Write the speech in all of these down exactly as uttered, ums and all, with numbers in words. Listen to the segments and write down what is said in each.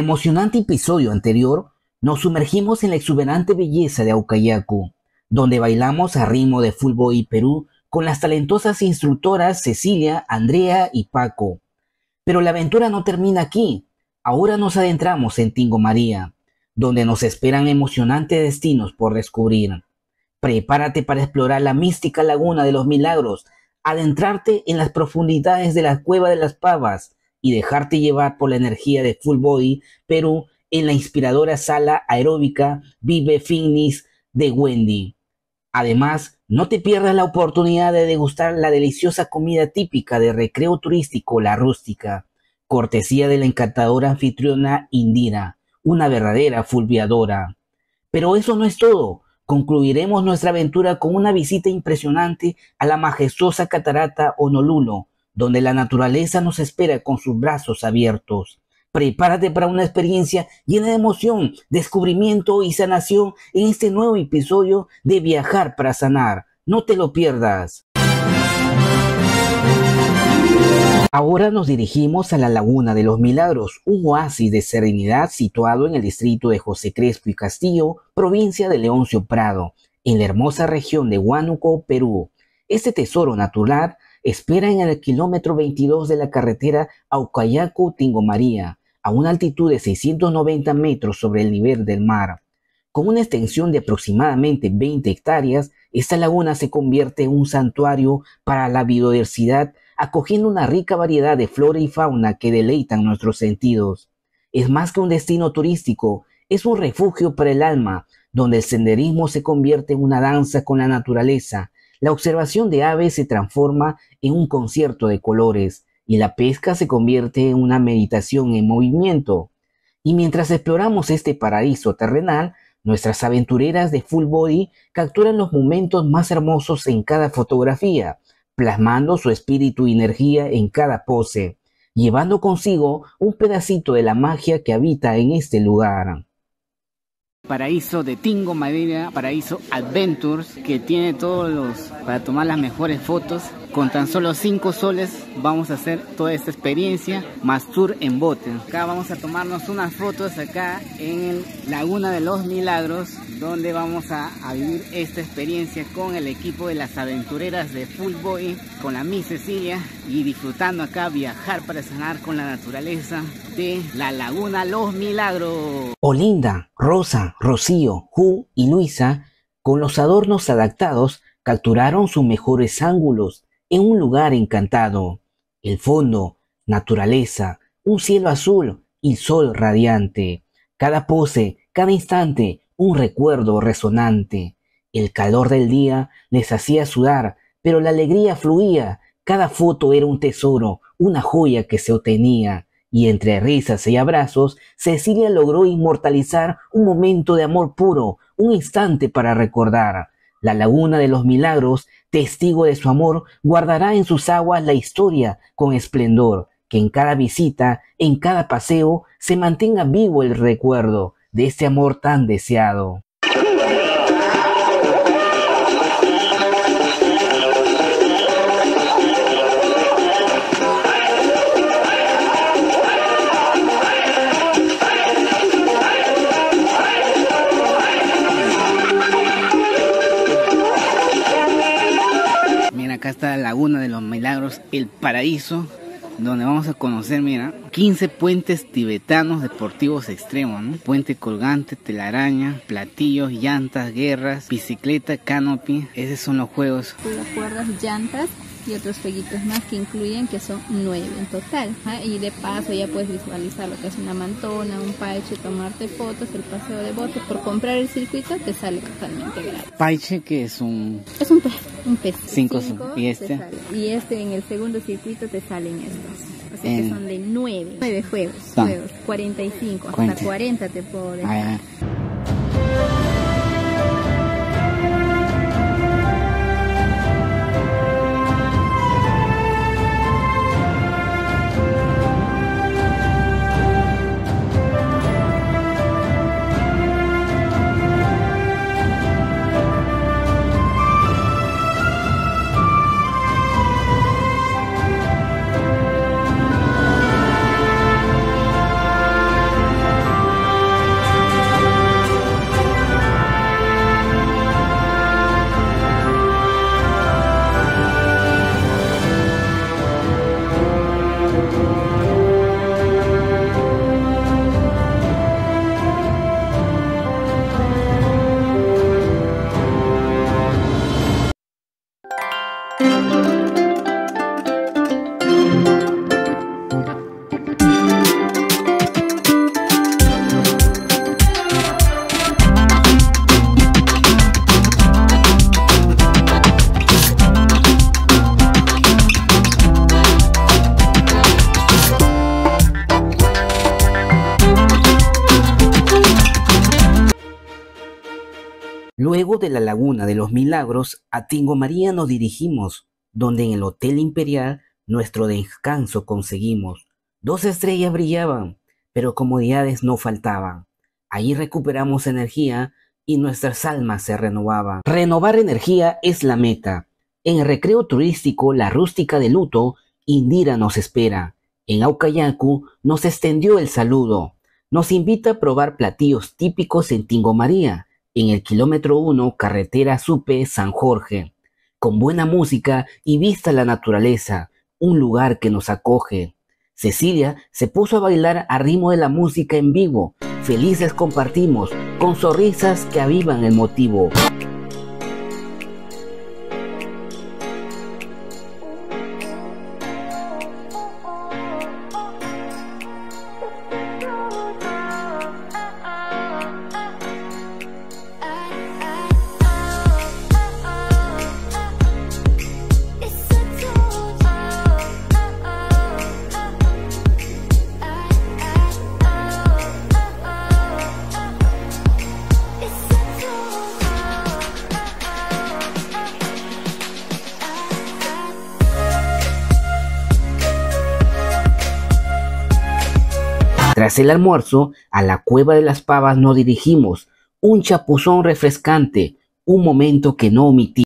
emocionante episodio anterior, nos sumergimos en la exuberante belleza de Aucayacu, donde bailamos a ritmo de Full Body Perú con las talentosas instructoras Cecilia, Andrea y Paco. Pero la aventura no termina aquí. Ahora nos adentramos en Tingo María, donde nos esperan emocionantes destinos por descubrir. Prepárate para explorar la mística laguna de los milagros, adentrarte en las profundidades de la cueva de las pavas y dejarte llevar por la energía de Full Body Perú en la inspiradora sala aeróbica Vive Fitness de Wendy. Además, no te pierdas la oportunidad de degustar la deliciosa comida típica de recreo turístico La Rústica, cortesía de la encantadora anfitriona Indira, una verdadera fulviadora. Pero eso no es todo. Concluiremos nuestra aventura con una visita impresionante a la majestuosa catarata Honolulu, donde la naturaleza nos espera con sus brazos abiertos. Prepárate para una experiencia llena de emoción, descubrimiento y sanación en este nuevo episodio de Viajar para Sanar. No te lo pierdas. Ahora nos dirigimos a la Laguna de los Milagros, un oasis de serenidad situado en el distrito de José Crespo y Castillo, provincia de Leoncio Prado, en la hermosa región de Huánuco, Perú. Este tesoro natural espera en el kilómetro veintidós de la carretera Aucayacu-Tingo María, a una altitud de seiscientos noventa metros sobre el nivel del mar. Con una extensión de aproximadamente veinte hectáreas, esta laguna se convierte en un santuario para la biodiversidad, acogiendo una rica variedad de flora y fauna que deleitan nuestros sentidos. Es más que un destino turístico, es un refugio para el alma, donde el senderismo se convierte en una danza con la naturaleza, la observación de aves se transforma en un concierto de colores, y la pesca se convierte en una meditación en movimiento. Y mientras exploramos este paraíso terrenal, nuestras aventureras de Full Body capturan los momentos más hermosos en cada fotografía, plasmando su espíritu y energía en cada pose, llevando consigo un pedacito de la magia que habita en este lugar. Paraíso de Tingo María, Paraíso Adventures, que tiene todos los para tomar las mejores fotos. Con tan solo cinco soles vamos a hacer toda esta experiencia, más tour en bote. Acá vamos a tomarnos unas fotos acá en Laguna de los Milagros, donde vamos a, a vivir esta experiencia con el equipo de las aventureras de Full Body, con la Miss Cecilia, y disfrutando acá Viajar para Sanar con la naturaleza de la Laguna Los Milagros. Olinda, Rosa, Rocío, Ju y Luisa, con los adornos adaptados, capturaron sus mejores ángulos en un lugar encantado. El fondo, naturaleza, un cielo azul y sol radiante. Cada pose, cada instante, un recuerdo resonante. El calor del día les hacía sudar, pero la alegría fluía. Cada foto era un tesoro, una joya que se obtenía. Y entre risas y abrazos, Cecilia logró inmortalizar un momento de amor puro, un instante para recordar. La Laguna de los Milagros, testigo de su amor, guardará en sus aguas la historia con esplendor, que en cada visita, en cada paseo, se mantenga vivo el recuerdo de este amor tan deseado. Acá está la Laguna de los Milagros, el paraíso, donde vamos a conocer, mira, quince puentes tibetanos deportivos extremos, ¿no? Puente colgante, telaraña, platillos, llantas, guerras, bicicleta, canopy. Esos son los juegos. Las cuerdas, llantas y otros jueguitos más que incluyen, que son nueve en total. ¿Ah? Y de paso ya puedes visualizar lo que es una mantona, un paiche, tomarte fotos, el paseo de bote. Por comprar el circuito te sale totalmente gratis. Paiche, que es un... Es un pez, un pez. Cinco, Cinco y este. Y este en el segundo circuito te salen estos. Así en... que son de nueve. Nueve juegos, Son. juegos. cuarenta y cinco, hasta cuarenta. cuarenta te puedo dejar. Ah, ya. Luego de la Laguna de los Milagros, a Tingo María nos dirigimos, donde en el Hotel Imperial nuestro descanso conseguimos. Dos estrellas brillaban, pero comodidades no faltaban. Allí recuperamos energía y nuestras almas se renovaban. Renovar energía es la meta. En el recreo turístico La Rústica de Luto, Indira nos espera. En Aucayacu nos extendió el saludo. Nos invita a probar platillos típicos en Tingo María, en el kilómetro uno, carretera Supe, San Jorge. Con buena música y vista a la naturaleza, un lugar que nos acoge. Cecilia se puso a bailar a ritmo de la música en vivo. Felices compartimos, con sonrisas que avivan el motivo. Tras el almuerzo, a la Cueva de las Pavas nos dirigimos, un chapuzón refrescante, un momento que no omití.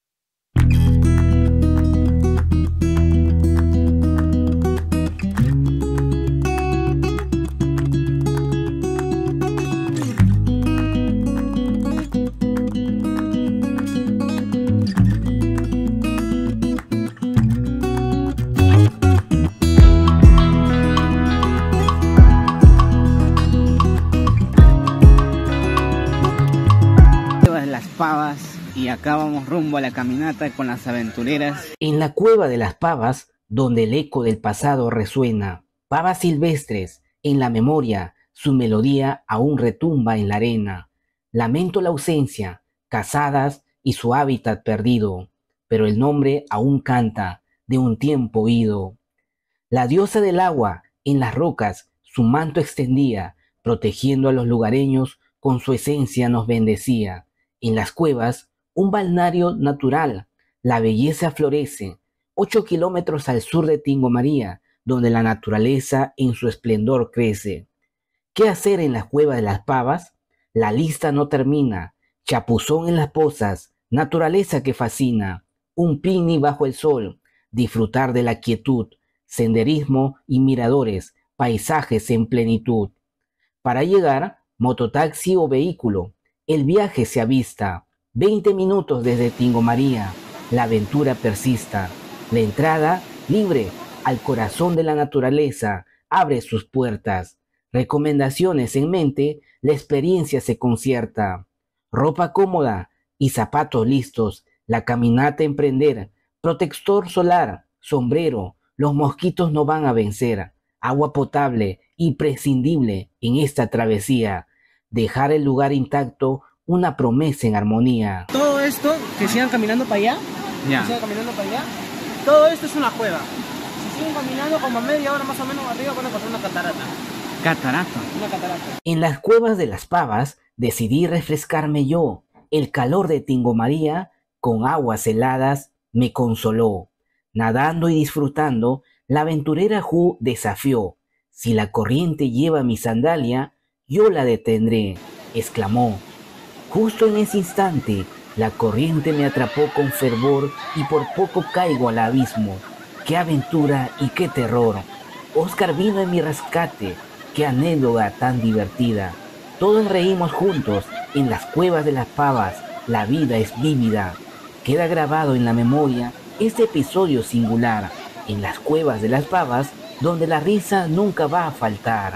Pavas, y acá vamos rumbo a la caminata con las aventureras. En la Cueva de las Pavas, donde el eco del pasado resuena, pavas silvestres, en la memoria, su melodía aún retumba en la arena. Lamento la ausencia, casadas y su hábitat perdido, pero el nombre aún canta de un tiempo oído. La diosa del agua, en las rocas, su manto extendía, protegiendo a los lugareños, con su esencia nos bendecía. En las cuevas, un balneario natural, la belleza florece, ocho kilómetros al sur de Tingo María, donde la naturaleza en su esplendor crece. ¿Qué hacer en las cuevas de las Pavas? La lista no termina. Chapuzón en las pozas, naturaleza que fascina, un picnic bajo el sol, disfrutar de la quietud, senderismo y miradores, paisajes en plenitud. Para llegar, mototaxi o vehículo, el viaje se avista, veinte minutos desde Tingo María, la aventura persista. La entrada, libre, al corazón de la naturaleza, abre sus puertas. Recomendaciones en mente, la experiencia se concierta. Ropa cómoda y zapatos listos, la caminata emprender. Protector solar, sombrero, los mosquitos no van a vencer. Agua potable, imprescindible en esta travesía. Dejar el lugar intacto, una promesa en armonía. Todo esto, que sigan caminando para allá, Ya. que sigan caminando para allá, todo esto es una cueva. Si siguen caminando como a media hora más o menos arriba van a encontrar una catarata. Catarata. Una catarata. En las cuevas de las Pavas decidí refrescarme yo. El calor de Tingo María, con aguas heladas, me consoló. Nadando y disfrutando, la aventurera Ju desafió. Si la corriente lleva mi sandalia, yo la detendré, exclamó. Justo en ese instante, la corriente me atrapó con fervor y por poco caigo al abismo. ¡Qué aventura y qué terror! Oscar vino en mi rescate, qué anécdota tan divertida. Todos reímos juntos en las cuevas de las Pavas, la vida es vívida. Queda grabado en la memoria este episodio singular, en las cuevas de las Pavas, donde la risa nunca va a faltar.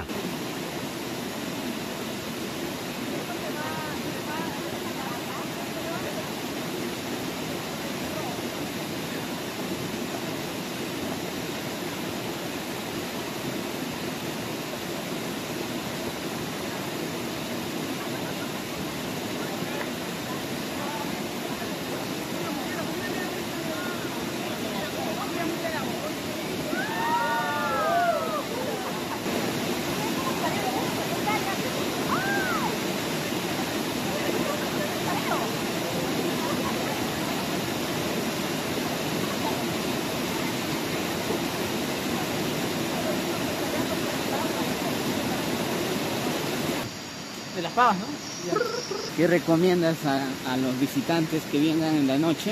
Pavas, ¿no? Ya. ¿Qué recomiendas a, a los visitantes que vengan en la noche?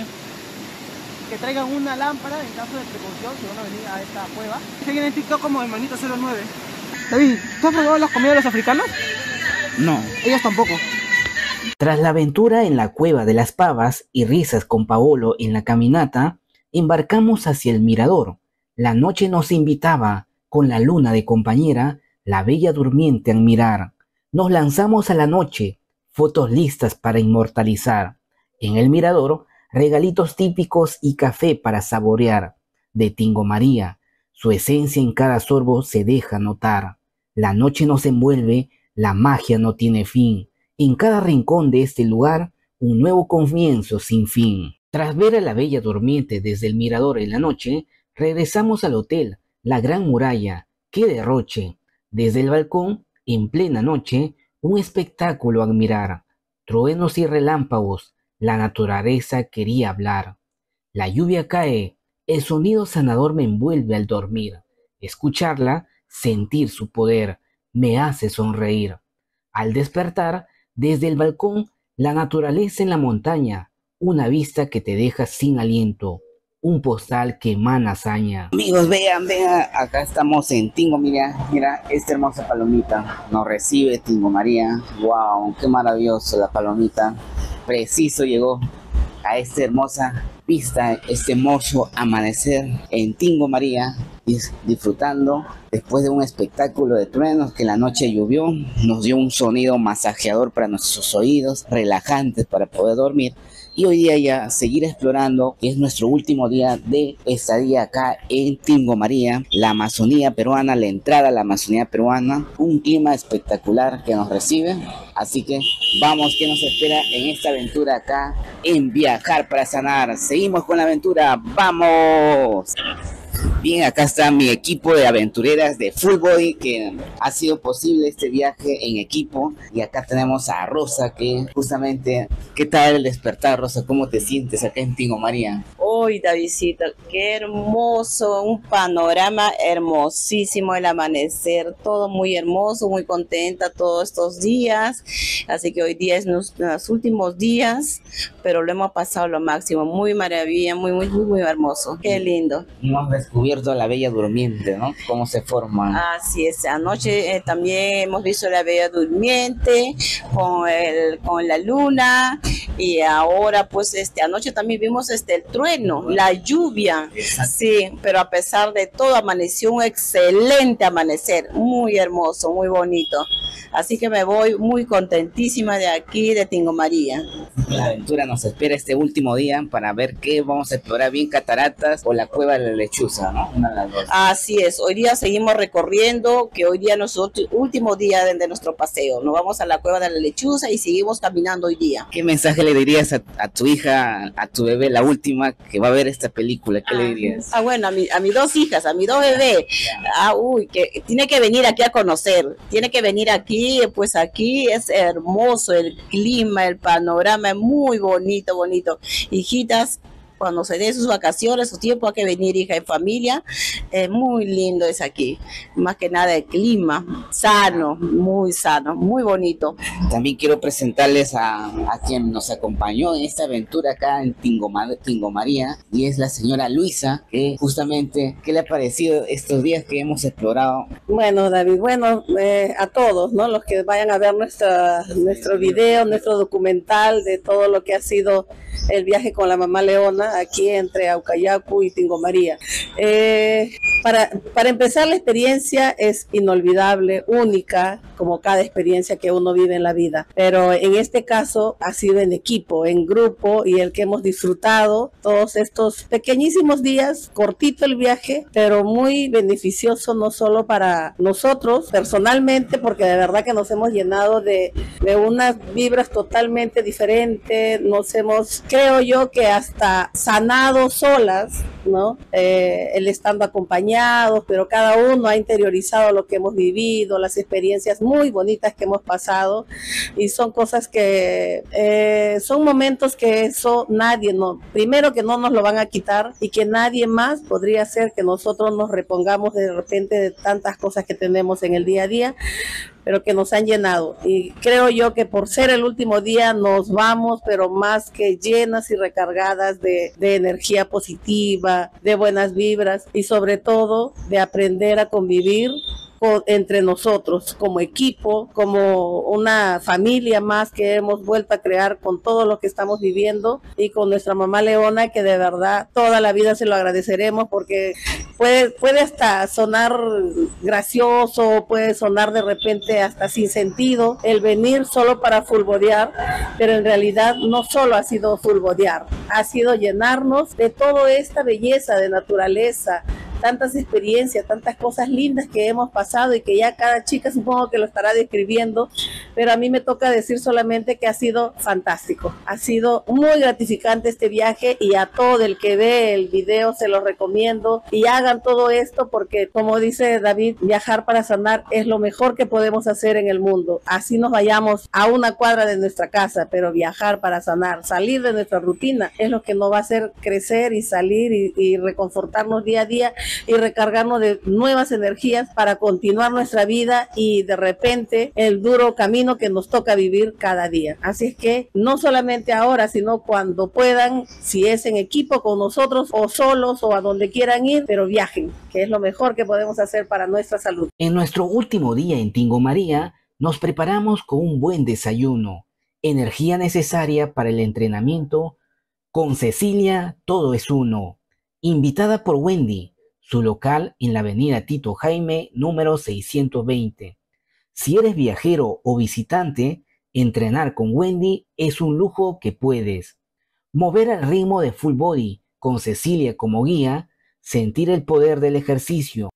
Que traigan una lámpara en caso de precaución si van a venir a esta cueva. Siguen en TikTok como Hermanito cero nueve. David, ¿tú has probado las comidas de los africanos? No. Ellos tampoco. Tras la aventura en la cueva de las Pavas y risas con Paolo en la caminata, embarcamos hacia el mirador. La noche nos invitaba, con la luna de compañera, la bella durmiente a mirar. Nos lanzamos a la noche, fotos listas para inmortalizar. En el mirador, regalitos típicos y café para saborear. De Tingo María, su esencia en cada sorbo se deja notar. La noche nos envuelve, la magia no tiene fin. En cada rincón de este lugar, un nuevo comienzo sin fin. Tras ver a la bella durmiente desde el mirador en la noche, regresamos al hotel, la Gran Muralla. ¡Qué derroche! Desde el balcón, en plena noche, un espectáculo a admirar. Truenos y relámpagos, la naturaleza quería hablar. La lluvia cae, el sonido sanador me envuelve al dormir. Escucharla, sentir su poder, me hace sonreír. Al despertar, desde el balcón, la naturaleza en la montaña, una vista que te deja sin aliento, un postal que emana hazaña. Amigos, vean, vean, acá estamos en Tingo, mira, mira esta hermosa palomita, nos recibe Tingo María. Wow, qué maravilloso la palomita, preciso llegó a esta hermosa vista, este hermoso amanecer en Tingo María, disfrutando después de un espectáculo de truenos que la noche llovió, nos dio un sonido masajeador para nuestros oídos, relajantes para poder dormir. Y hoy día ya seguir explorando, que es nuestro último día de estadía acá en Tingo María, la Amazonía peruana, la entrada a la Amazonía peruana, un clima espectacular que nos recibe. Así que vamos, ¿qué nos espera en esta aventura acá en Viajar para Sanar? Seguimos con la aventura, ¡vamos! Bien, acá está mi equipo de aventureras de Full Body, que ha sido posible este viaje en equipo. Y acá tenemos a Rosa, que justamente, ¿qué tal el despertar, Rosa? ¿Cómo te sientes acá en Tingo María? Uy, Davidcito, qué hermoso, un panorama hermosísimo, el amanecer, todo muy hermoso, muy contenta todos estos días. Así que hoy día es los, los últimos días, pero lo hemos pasado lo máximo, muy maravilla, muy, muy, muy, muy hermoso. Qué lindo. Hemos descubierto a la Bella Durmiente, ¿no? Cómo se forma. Así es, anoche eh, también hemos visto la Bella Durmiente con, el, con la luna, y ahora pues este anoche también vimos este el trueno, la lluvia. Sí, pero a pesar de todo amaneció un excelente amanecer, muy hermoso, muy bonito. Así que me voy muy contentísima de aquí, de Tingo María. La aventura nos espera este último día para ver qué vamos a explorar, bien cataratas o la cueva de la lechuza, ¿no? Una de las dos. Así es, hoy día seguimos recorriendo, que hoy día es nuestro último día de, de nuestro paseo. Nos vamos a la cueva de la lechuza y seguimos caminando hoy día. ¿Qué mensaje le dirías a, a tu hija, a tu bebé, la última que va a ver esta película? ¿Qué ah, le dirías? Ah, bueno, a, mi, a mis dos hijas, a mis dos bebés. Ah, uy, que tiene que venir aquí a conocer, tiene que venir aquí. Pues aquí es hermoso el clima, el panorama es muy bonito, bonito. Hijitas, cuando se den sus vacaciones, su tiempo, hay que venir, hija, en familia. Es muy lindo es aquí. Más que nada el clima, sano, muy sano, muy bonito. También quiero presentarles a, a quien nos acompañó en esta aventura acá en Tingo, Tingo María, y es la señora Luisa, que justamente, ¿qué le ha parecido estos días que hemos explorado? Bueno, David, bueno, eh, a todos, ¿no? Los que vayan a ver nuestra, nuestro video, nuestro documental de todo lo que ha sido el viaje con la mamá Leona aquí entre Aucayacu y Tingo María. Eh, para, para empezar, la experiencia es inolvidable, única, como cada experiencia que uno vive en la vida. Pero en este caso ha sido en equipo, en grupo, y el que hemos disfrutado todos estos pequeñísimos días, cortito el viaje, pero muy beneficioso no solo para nosotros personalmente, porque de verdad que nos hemos llenado de, de unas vibras totalmente diferentes, nos hemos, creo yo, que hasta sanado solas, ¿no? Eh, el estando acompañados, pero cada uno ha interiorizado lo que hemos vivido, las experiencias muy bonitas que hemos pasado, y son cosas que eh, son momentos que eso nadie, no, primero que no nos lo van a quitar, y que nadie más podría hacer que nosotros nos repongamos de repente de tantas cosas que tenemos en el día a día. pero que nos han llenado. Y creo yo que por ser el último día nos vamos, pero más que llenas y recargadas de, de energía positiva, de buenas vibras y sobre todo de aprender a convivir entre nosotros como equipo, como una familia más que hemos vuelto a crear con todo lo que estamos viviendo, y con nuestra mamá Leona, que de verdad toda la vida se lo agradeceremos, porque puede, puede hasta sonar gracioso, puede sonar de repente hasta sin sentido el venir solo para fulbodear, pero en realidad no solo ha sido fulbodear, ha sido llenarnos de toda esta belleza de naturaleza, tantas experiencias, tantas cosas lindas que hemos pasado y que ya cada chica supongo que lo estará describiendo, pero a mí me toca decir solamente que ha sido fantástico, ha sido muy gratificante este viaje, y a todo el que ve el video se lo recomiendo, y hagan todo esto porque, como dice David, viajar para sanar es lo mejor que podemos hacer en el mundo. Así nos vayamos a una cuadra de nuestra casa, pero viajar para sanar, salir de nuestra rutina, es lo que nos va a hacer crecer y salir y, y reconfortarnos día a día y recargarnos de nuevas energías para continuar nuestra vida y de repente el duro camino que nos toca vivir cada día. Así es que no solamente ahora, sino cuando puedan, si es en equipo con nosotros o solos o a donde quieran ir, pero viajen, que es lo mejor que podemos hacer para nuestra salud. En nuestro último día en Tingo María, nos preparamos con un buen desayuno, energía necesaria para el entrenamiento. Con Cecilia, todo es uno. Invitada por Wendy, su local en la avenida Tito Jaime, número seiscientos veinte. Si eres viajero o visitante, entrenar con Wendy es un lujo que puedes. Mover al ritmo de full body, con Cecilia como guía, sentir el poder del ejercicio.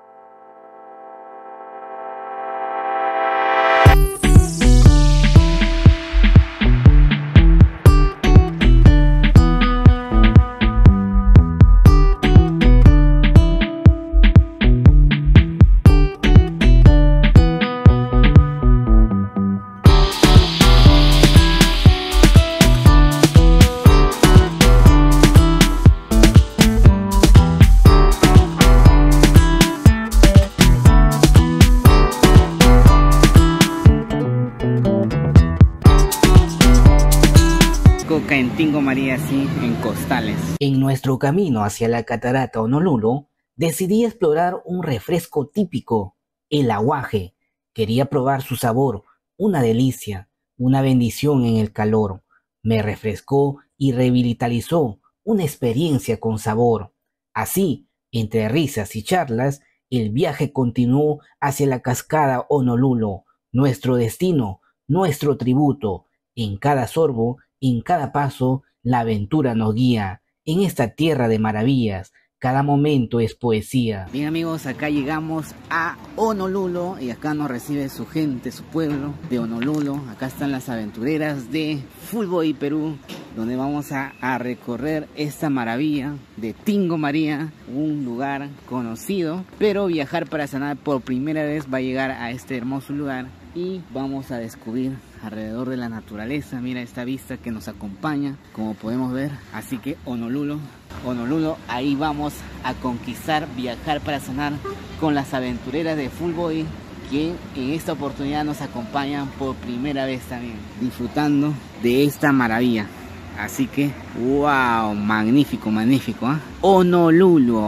En Tingo María, así en costales. En nuestro camino hacia la catarata Honolulu, decidí explorar un refresco típico, el aguaje. Quería probar su sabor, una delicia, una bendición en el calor. Me refrescó y revitalizó, una experiencia con sabor. Así, entre risas y charlas, el viaje continuó hacia la cascada Honolulu, nuestro destino, nuestro tributo. En cada sorbo, en cada paso, la aventura nos guía. En esta tierra de maravillas, cada momento es poesía. Bien amigos, acá llegamos a Honolulu y acá nos recibe su gente, su pueblo de Honolulu. Acá están las aventureras de Full Body Perú, donde vamos a, a recorrer esta maravilla de Tingo María, un lugar conocido, pero viajar para sanar por primera vez va a llegar a este hermoso lugar y vamos a descubrir alrededor de la naturaleza. Mira esta vista que nos acompaña, como podemos ver. Así que Honolulu, Honolulu, ahí vamos a conquistar, viajar para sanar con las aventureras de Full Body, que en esta oportunidad nos acompañan por primera vez también, disfrutando de esta maravilla. Así que, wow, magnífico, magnífico, ¿eh? Honolulu,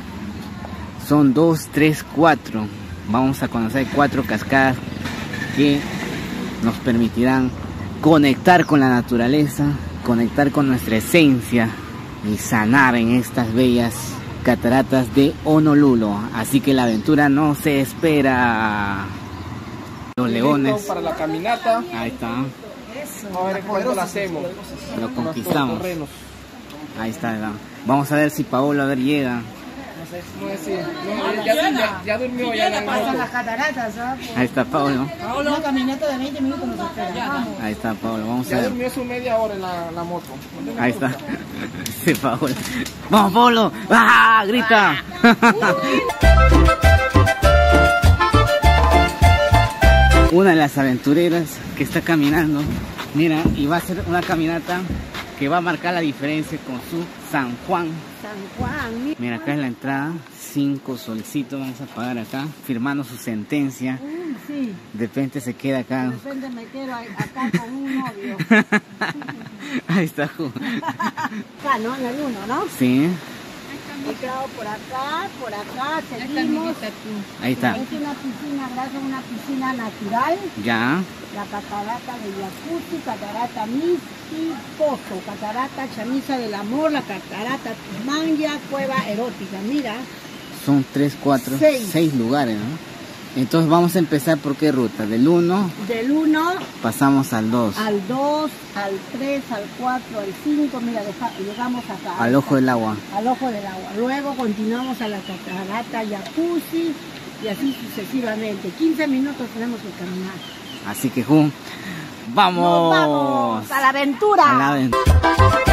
son dos, tres, cuatro. Vamos a conocer cuatro cascadas que nos permitirán conectar con la naturaleza, conectar con nuestra esencia y sanar en estas bellas cataratas de Honolulu. Así que la aventura no se espera. Los leones para la caminata. Ahí está. A ver cuándo lo hacemos. Lo conquistamos. Ahí está, ¿verdad? Vamos a ver si Paolo a ver llega. No es así. No, ya, ya, ya durmió ya en la moto. Las cataratas, ¿sabes? Ahí está Paolo. Una caminata de veinte minutos nos espera. Ahí está Paolo, vamos a Ya ver. durmió su media hora en la, la moto. Ahí está. Sí, Paolo. ¡Vamos, Paolo! ¡Ah! ¡Grita! Una de las aventureras que está caminando, mira, y va a hacer una caminata que va a marcar la diferencia con su San Juan. San Juan. Mira, acá es la entrada, cinco solcitos vamos a pagar acá, firmando su sentencia sí. De repente se queda acá. De repente me quedo acá con un novio. Ahí está. Acá, ¿no? En el uno, ¿no? Sí. Me quedo por acá, por acá, seguimos. Ahí está. Es una piscina, gracias a una piscina natural. Ya. La catarata de Yacuti, catarata Misti, Pozo, catarata Chamisa del Amor, la catarata Tumanya, cueva erótica, mira. Son tres, cuatro, seis, seis lugares, ¿no? Entonces vamos a empezar por qué ruta, del uno. Del uno. Pasamos al dos. Al dos, al tres, al cuatro, al cinco, mira, deja, llegamos acá. Al ojo del agua. Al ojo del agua. Luego continuamos a la catarata Jacuzzi y así sucesivamente. quince minutos tenemos que caminar. Así que, Ju, ¡vamos! ¡Nos vamos a la aventura! A la aventura.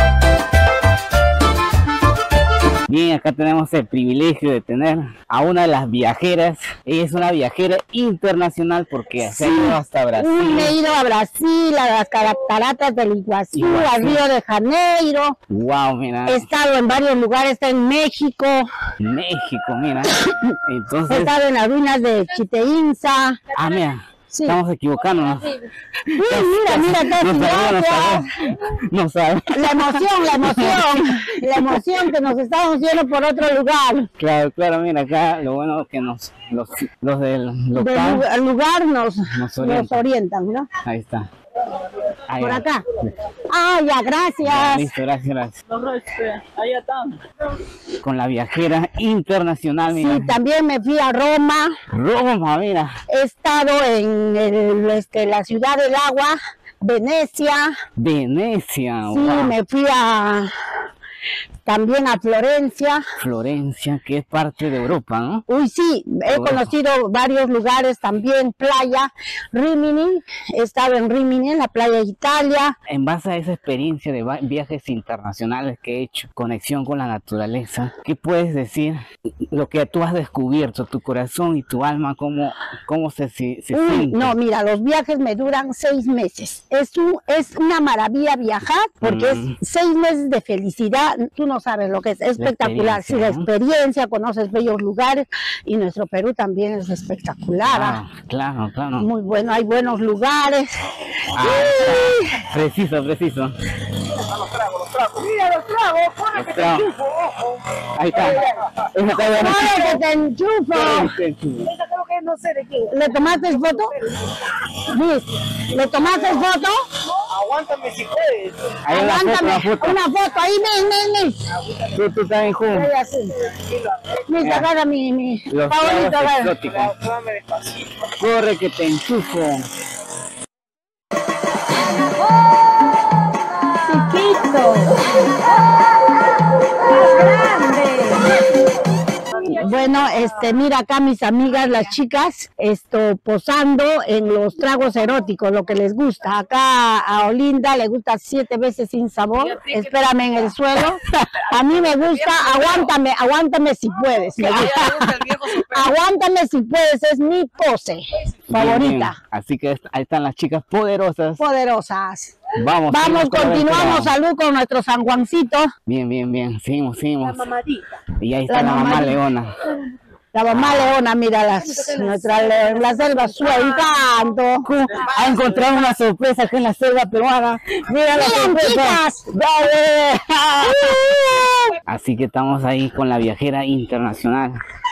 Bien, acá tenemos el privilegio de tener a una de las viajeras. Ella es una viajera internacional porque se ha ido hasta Brasil. Me he ido a Brasil, a las cataratas del Iguazú, Iguazú. a Río de Janeiro. Wow, mira. He estado en varios lugares, está en México. México, mira. He Entonces, estado en las ruinas de Chichén Itzá. ah, mira. Sí. Estamos equivocándonos. Sí, mira, mira, está No sabemos, no no sabemos. No sabemos. La emoción, la emoción, la emoción que nos estamos yendo por otro lugar. Claro, claro, mira, acá lo bueno es que nos, los, los del local Del lugar nos, nos nos orientan. orientan, ¿no? Ahí está. Ahí Por va. acá. Ah, ya, Ya, gracias. listo, gracias, gracias. Con la viajera internacional, mira. Sí, también me fui a Roma. Roma, mira. He estado en el, este, la ciudad del agua, Venecia. Venecia, Sí, wow. me fui a también a Florencia. Florencia, que es parte de Europa, ¿no? Uy, sí, he Europa. conocido varios lugares también, playa, Rimini, he estado en Rimini, en la playa de Italia. En base a esa experiencia de va- viajes internacionales que he hecho, conexión con la naturaleza, ¿qué puedes decir? Lo que tú has descubierto, tu corazón y tu alma, ¿cómo, cómo se, se, se Uy, siente? no, mira, los viajes me duran seis meses. Es, un, es una maravilla viajar porque Mm. es seis meses de felicidad. Tú no sabes lo que es, espectacular. Sí, la experiencia, ¿no? experiencia, conoces bellos lugares y nuestro Perú también es espectacular. ¿ah? Claro, claro, claro. Muy bueno, hay buenos lugares. Ah, preciso, preciso. Mira los tragos, corre que te enchufo, Ahí está. Esa está buena. ¡Corre que te enchufo! Te enchufo. creo que no sé de qué. ¿Le tomaste foto? Luis, ¿le tomaste foto? Aguántame si puedes. Ahí una foto, Aguántame, una foto. una foto, ahí, ven, ven, ven. Tú, tú también, Ju. Voy así. Luis, Mira. agarra mi, mi Los favorito, tragos agarra. exóticos. Dame despacito. Corre que te enchufo. Chiquito. Bueno, este, mira acá mis amigas, las chicas, esto, posando en los tragos eróticos, lo que les gusta. Acá a Olinda le gusta siete veces sin sabor, espérame en el suelo. A mí me gusta, aguántame, aguántame si puedes. Me gusta. Aguántame si puedes, es mi pose favorita. Bien, bien. Así que est- ahí están las chicas poderosas. Poderosas. Vamos. Vamos, seguimos con la continuamos, aventura. salud con nuestro San Juancito. Bien, bien, bien. Seguimos, seguimos. mamadita. Y ahí está La la, mamá mamadita. leona. La mamá leona, mira las, nuestra le- la selva su encanto. Ha encontrado una sorpresa aquí en la selva peruana. Mira la Miren, sorpresa. chicas. ¡Dale! Así que estamos ahí con la viajera internacional.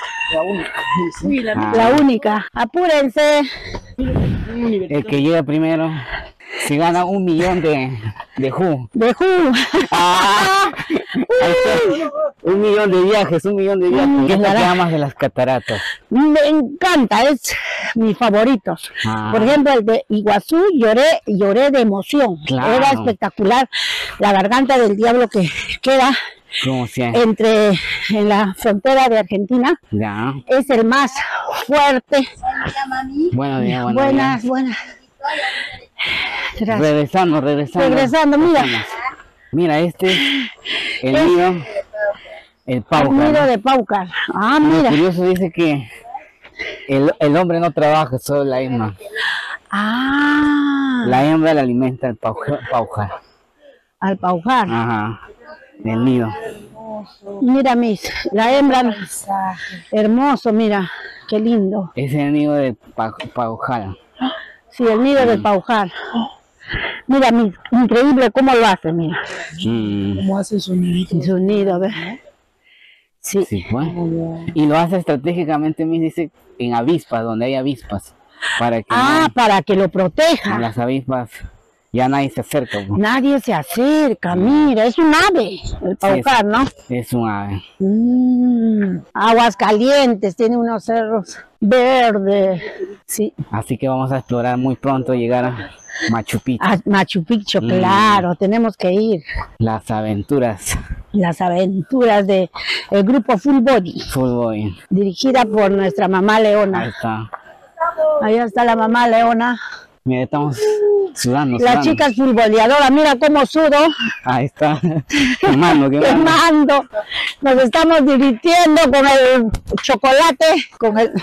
Ah, La única. Apúrense. el que llega primero se gana un millón de, de ju. De Ju. Ah, ahí está. Un millón de viajes, un millón de viajes. Mm, ¿Qué es lo que claro. amas de las cataratas? Me encanta, es mis favoritos. Ah. Por ejemplo, el de Iguazú, lloré, lloré de emoción. Claro. Era espectacular. La garganta del diablo que queda Como si entre en la frontera de Argentina ya. es el más fuerte. Buenos días, buenos Buenas, días. buenas. Gracias. Regresando, regresando. Regresando, mira. Mira, este es el Es- mío, el Paucar. Admiro ¿no? de Paucar. Ah, Lo mira. curioso dice que el, el hombre no trabaja, solo la hembra. Ah, La hembra le alimenta el pauja- paujar. al Paucar. Ajá, el nido. Mira, mis, la hembra, hermoso, mira. qué lindo. Es el nido del pa paujal. Sí, el nido mm. del paujal. Mira, mi, increíble cómo lo hace, mira. Mm. ¿Cómo hace su nido? Su nido, ¿ves? Sí. Sí, pues. Y lo hace estratégicamente, me dice, en avispas, donde hay avispas. Para que ah, no, para que lo proteja. A las avispas ya nadie se acerca. Pues. Nadie se acerca, mira, es un ave, el paujal, sí, ¿no? Es un ave. Mm, aguas calientes, tiene unos cerros verdes, sí. Así que vamos a explorar muy pronto, llegar a Machu Picchu. A Machu Picchu, mm. claro, tenemos que ir. Las aventuras. Las aventuras de el grupo Full Body. Full Body. Dirigida por nuestra mamá Leona. Ahí está. Ahí está la mamá Leona. Mira, estamos sudando. La sudando. chica es futboleadora, mira cómo sudo. Ahí está. Quemando, quemando. Quemando. Nos estamos divirtiendo con el chocolate, con el...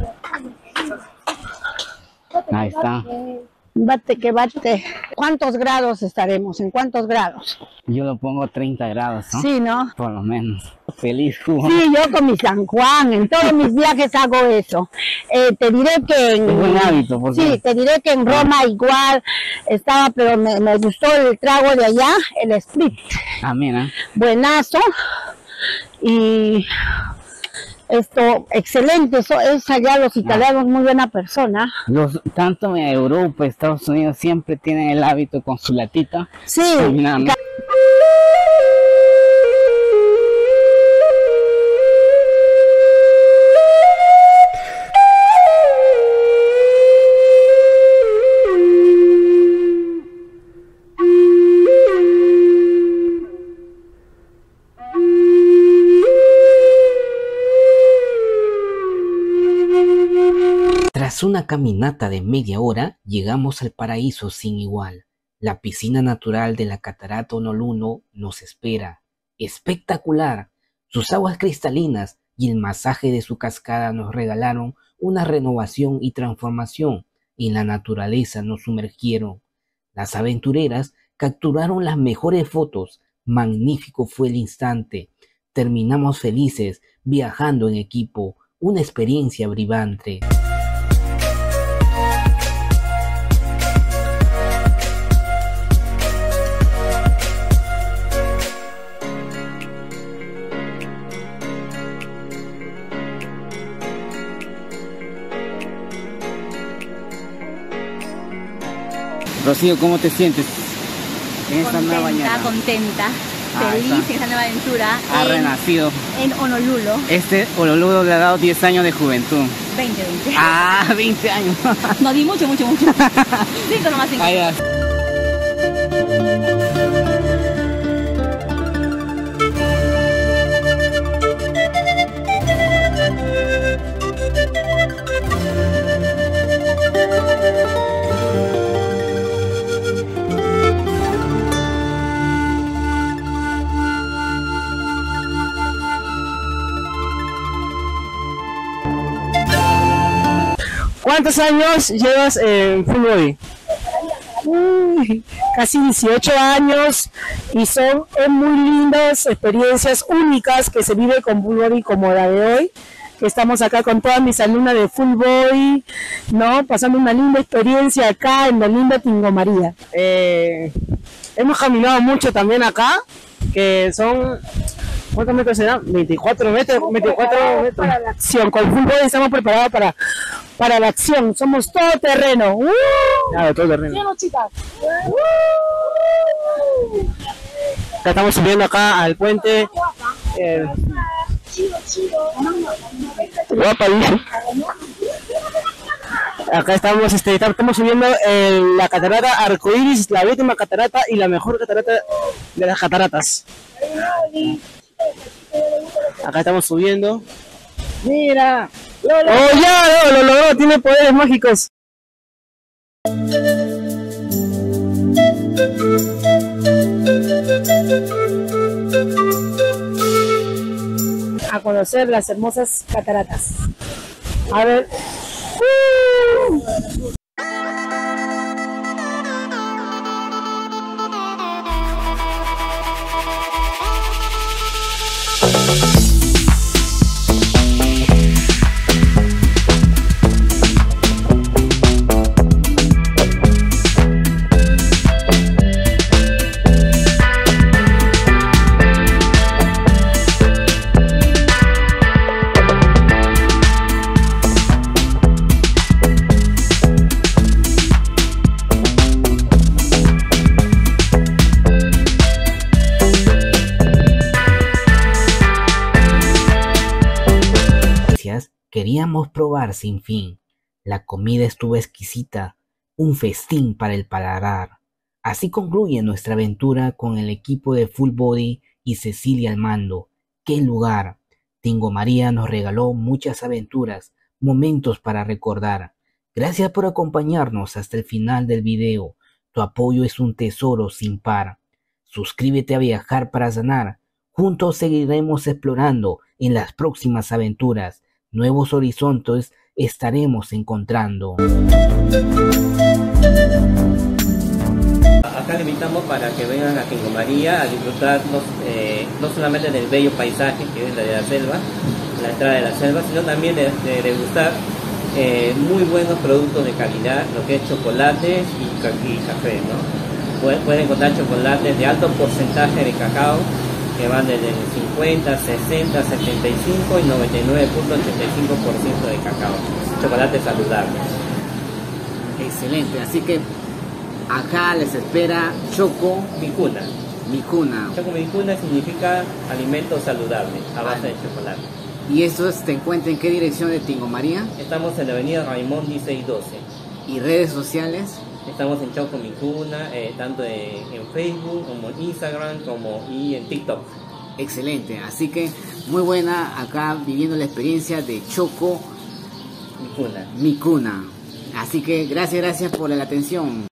Ahí está. Bate que bate. ¿Cuántos grados estaremos? ¿En cuántos grados? Yo lo pongo treinta grados, ¿no? Sí, ¿no? Por lo menos. Feliz jugo. Sí, yo con mi San Juan, en todos mis viajes hago eso. Eh, te diré que en... Es buen hábito. Porque... Sí, te diré que en Roma igual estaba, pero me, me gustó el trago de allá, el Spritz. Ah, mira. Buenazo. Y... Esto, excelente, eso es allá los italianos, muy buena persona. Los, tanto en Europa, Estados Unidos, siempre tienen el hábito con su latita. Sí. Caminando. Tras una caminata de media hora, llegamos al paraíso sin igual. La piscina natural de la Catarata Honolulu nos espera. Espectacular. Sus aguas cristalinas y el masaje de su cascada nos regalaron una renovación y transformación. En la naturaleza nos sumergieron. Las aventureras capturaron las mejores fotos. Magnífico fue el instante. Terminamos felices viajando en equipo. Una experiencia brillante. Rocío, ¿cómo te sientes en esta contenta, nueva mañana? Contenta, Ah, feliz está. en esta nueva aventura. Ha en, renacido. En Honolulu. Este Honolulu le ha dado diez años de juventud. veinte, veinte. Ah, veinte años. No, di mucho, mucho, mucho. cinco nomás, cinco. Ahí va. ¿Cuántos años llevas en Full Body? Uy, casi dieciocho años y son eh, muy lindas experiencias únicas que se vive con Full Body como la de hoy. Que estamos acá con todas mis alumnas de Full Body, ¿no? Pasando una linda experiencia acá en la linda Tingo María. Eh, hemos caminado mucho también acá, que son... ¿Cuántos metros serán? veinticuatro metros, veinticuatro metros. Para la acción, con Full Body estamos preparados para, para la acción, somos todo terreno. ¡Uh! Claro, todo terreno. ¿Sí, no, chicas? ¡Uh! Ya estamos subiendo acá al puente. Eh, guapa, dice. Acá estamos, este, estamos subiendo eh, la catarata Arcoiris, la última catarata y la mejor catarata de las cataratas. Acá estamos subiendo. Mira. Lolo. Oh, ya, lo logró, tiene poderes mágicos. A conocer las hermosas cataratas. A ver. ¡Uh! queríamos probar sin fin. La comida estuvo exquisita, un festín para el paladar. Así concluye nuestra aventura con el equipo de Full Body y Cecilia al mando. ¡Qué lugar! Tingo María nos regaló muchas aventuras, momentos para recordar. Gracias por acompañarnos hasta el final del video. Tu apoyo es un tesoro sin par. Suscríbete a Viajar para Sanar. Juntos seguiremos explorando en las próximas aventuras. Nuevos horizontes estaremos encontrando. Acá le invitamos para que vengan a Tingo María a disfrutar no, eh, no solamente del bello paisaje que es la de la selva, la entrada de la selva, sino también de, de degustar eh, muy buenos productos de calidad, lo que es chocolates y, y café, ¿no? Pueden, pueden encontrar chocolates de alto porcentaje de cacao, que van desde el cincuenta, sesenta, setenta y cinco y noventa y nueve punto ochenta y cinco por ciento de cacao. Chocolates saludables. Excelente, así que acá les espera Choco Micuna. Micuna. Choco Micuna significa alimento saludable a base de chocolate. ¿Y esto te encuentra en qué dirección de Tingo María? Estamos en la avenida Raimondi seiscientos doce. ¿Y redes sociales? Estamos en Choco Micuna, eh, tanto en, en Facebook como en Instagram como y en TikTok. Excelente, así que muy buena acá viviendo la experiencia de Choco Micuna. Micuna. Así que gracias, gracias por la atención.